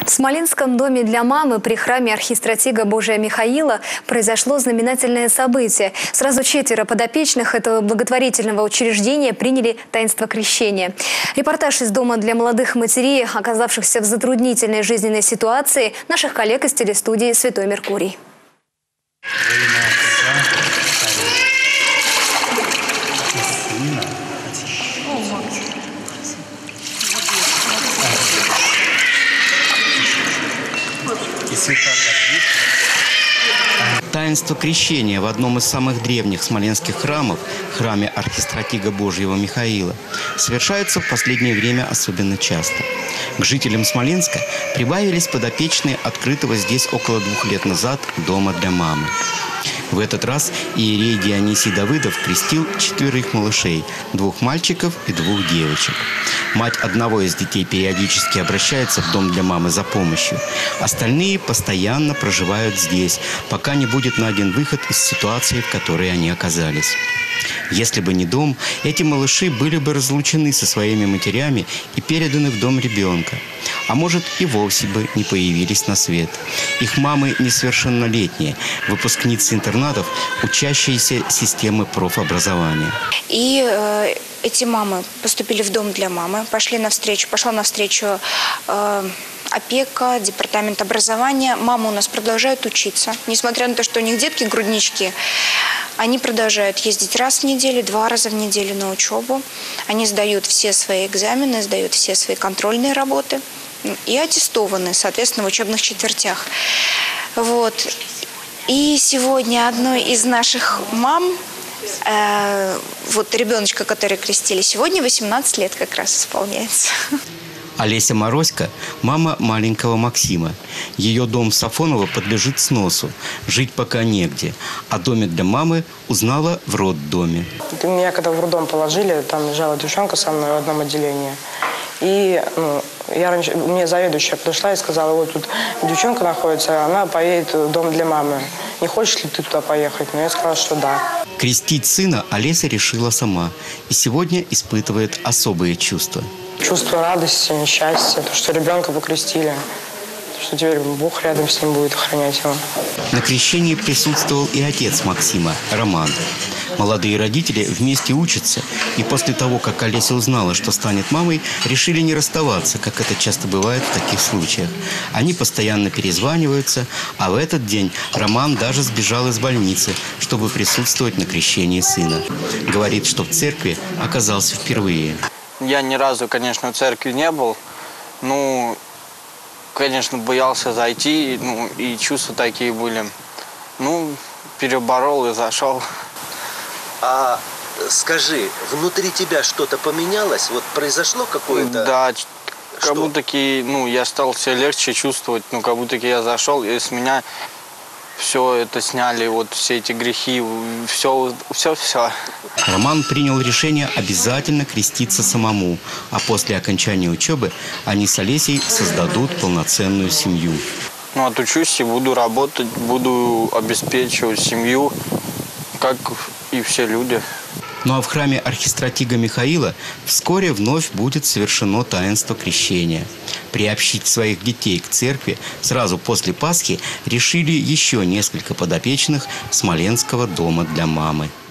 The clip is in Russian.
В Смоленском доме для мамы при храме архистратига Божия Михаила произошло знаменательное событие. Сразу 4 подопечных этого благотворительного учреждения приняли таинство крещения. Репортаж из дома для молодых матерей, оказавшихся в затруднительной жизненной ситуации, наших коллег из телестудии «Святой Меркурий». Таинство крещения в одном из самых древних смоленских храмов, храме архистратига Божьего Михаила, совершается в последнее время особенно часто. К жителям Смоленска прибавились подопечные открытого здесь около 2 лет назад дома для мамы. В этот раз иерей Дионисий Давыдов крестил 4 малышей, 2 мальчиков и 2 девочек. Мать одного из детей периодически обращается в дом для мамы за помощью. Остальные постоянно проживают здесь, пока не будет найден выход из ситуации, в которой они оказались. Если бы не дом, эти малыши были бы разлучены со своими матерями и переданы в дом ребенка. А может, и вовсе бы не появились на свет. Их мамы несовершеннолетние, выпускницы интернатов, учащиеся системы профобразования. И эти мамы поступили в дом для мамы, пошла навстречу опека, департамент образования. Мамы у нас продолжают учиться. Несмотря на то, что у них детки-груднички, они продолжают ездить раз в неделю, 2 раза в неделю на учебу. Они сдают все свои экзамены, сдают все свои контрольные работы и аттестованы, соответственно, в учебных четвертях. Вот. И сегодня одной из наших мам, вот ребеночка, который крестили, сегодня 18 лет как раз исполняется. Олеся Морозько – мама маленького Максима. Ее дом в Сафоново подлежит сносу. Жить пока негде. О доме для мамы узнала в роддоме. Меня когда в роддом положили, там лежала девчонка со мной в одном отделении. И мне заведующая подошла и сказала: вот тут девчонка находится, она поедет в дом для мамы. Не хочешь ли ты туда поехать? Но я сказала, что да. Крестить сына Олеся решила сама. И сегодня испытывает особые чувства. Чувство радости, счастья, то, что ребенка покрестили, что теперь Бог рядом с ним будет охранять его. На крещении присутствовал и отец Максима, Роман. Молодые родители вместе учатся, и после того, как Олеся узнала, что станет мамой, решили не расставаться, как это часто бывает в таких случаях. Они постоянно перезваниваются, а в этот день Роман даже сбежал из больницы, чтобы присутствовать на крещении сына. Говорит, что в церкви оказался впервые. Я ни разу, конечно, в церкви не был. Ну, конечно, боялся зайти, и чувства такие были. Ну, переборол и зашел. А скажи, внутри тебя что-то поменялось? Вот произошло какое-то... Да, как будто я стал себя легче чувствовать. Как будто я зашел, и с меня все это сняли, вот все эти грехи, все. Роман принял решение обязательно креститься самому, а после окончания учебы они с Олесей создадут полноценную семью. Отучусь и буду работать, буду обеспечивать семью, как и все люди. Ну а в храме архистратига Михаила вскоре вновь будет совершено таинство крещения. Приобщить своих детей к церкви сразу после Пасхи решили еще несколько подопечных Смоленского дома для мамы.